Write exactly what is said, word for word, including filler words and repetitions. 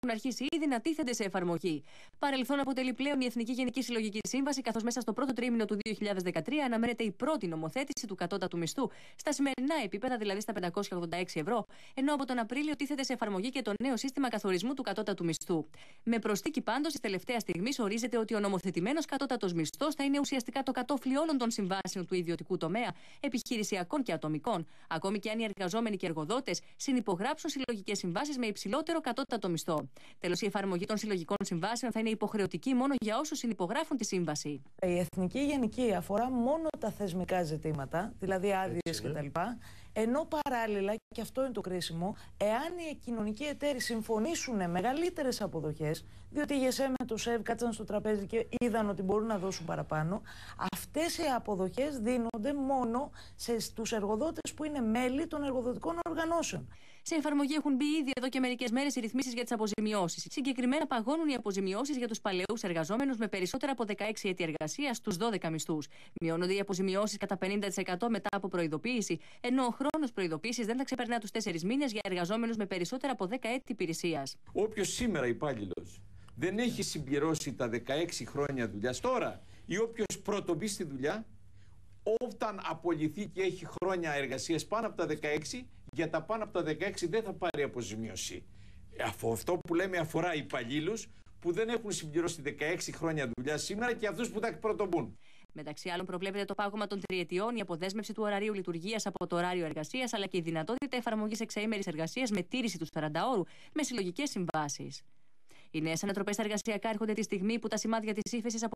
έχουν αρχίσει ήδη να τίθενται σε εφαρμογή. Παρελθόν αποτελεί πλέον η Εθνική Γενική Συλλογική Σύμβαση, καθώς μέσα στο πρώτο τρίμηνο του δύο χιλιάδες δεκατρία αναμένεται η πρώτη νομοθέτηση του κατώτατου μισθού στα σημερινά επίπεδα, δηλαδή στα πεντακόσια ογδόντα έξι ευρώ, ενώ από τον Απρίλιο τίθεται σε εφαρμογή και το νέο σύστημα καθορισμού του κατώτατου μισθού. Με προσθήκη πάντως τη τελευταία στιγμή ορίζεται ότι ο νομοθετημένος κατώτατος μισθός θα είναι ουσιαστικά το κατόφλι όλων των συμβάσεων του ιδιωτικού τομέα, επιχειρησιακών και ατομικών, ακόμη και αν οι εργαζόμενοι και εργοδότες συνυπογράψουν συλλογικές συμβάσεις με υψηλότερο κατώτατο μισθό. Τέλος, η εφαρμογή των συλλογικών συμβάσεων θα είναι υποχρεωτική μόνο για όσους συνυπογράφουν τη σύμβαση. Η Εθνική Γενική αφορά μόνο τα θεσμικά ζητήματα, δηλαδή άδειες κτλ. Ενώ παράλληλα, και αυτό είναι το κρίσιμο, εάν οι κοινωνικοί εταίροι συμφωνήσουν μεγαλύτερες αποδοχές, διότι η ΓΕΣΕ με το ΣΕΒ κάτσαν στο τραπέζι και είδαν ότι μπορούν να δώσουν παραπάνω, αυτές οι αποδοχές δίνονται μόνο στους εργοδότες που είναι μέλη των εργοδοτικών οργανώσεων. Σε εφαρμογή έχουν μπει ήδη εδώ και μερικές μέρες οι ρυθμίσεις για τις αποζημιώσεις. Συγκεκριμένα, παγώνουν οι αποζημιώσεις για τους παλαιούς εργαζόμενους με περισσότερα από δεκαέξι έτη εργασίας στους δώδεκα μισθούς. Μειώνονται οι αποζημιώσεις κατά πενήντα τοις εκατό μετά από προειδοποίηση, ενώ ο χρόνος προειδοποίησης δεν θα ξεπερνά τους τέσσερις μήνες για εργαζόμενους με περισσότερα από δέκα έτη υπηρεσίας. Όποιος σήμερα υπάλληλος δεν έχει συμπληρώσει τα δεκαέξι χρόνια δουλειάς τώρα, ή όποιος πρωτομπεί στη δουλειά, όταν απολυθεί και έχει χρόνια εργασίας πάνω από τα δεκαέξι, για τα πάνω από τα δεκαέξι δεν θα πάρει αποζημίωση. Αυτό που λέμε αφορά υπαλλήλους που δεν έχουν συμπληρώσει δεκαέξι χρόνια δουλειά σήμερα και αυτούς που τα πρωτομπούν. Μεταξύ άλλων, προβλέπεται το πάγωμα των τριετιών, η αποδέσμευση του ωραρίου λειτουργίας από το ωράριο εργασίας, αλλά και η δυνατότητα εφαρμογής εξαήμερης εργασίας με τήρηση του σαρανταώρου με συλλογικές συμβάσεις. Οι νέες ανατροπές στα εργασιακά έρχονται τη στιγμή που τα σημάδια της ύφεσης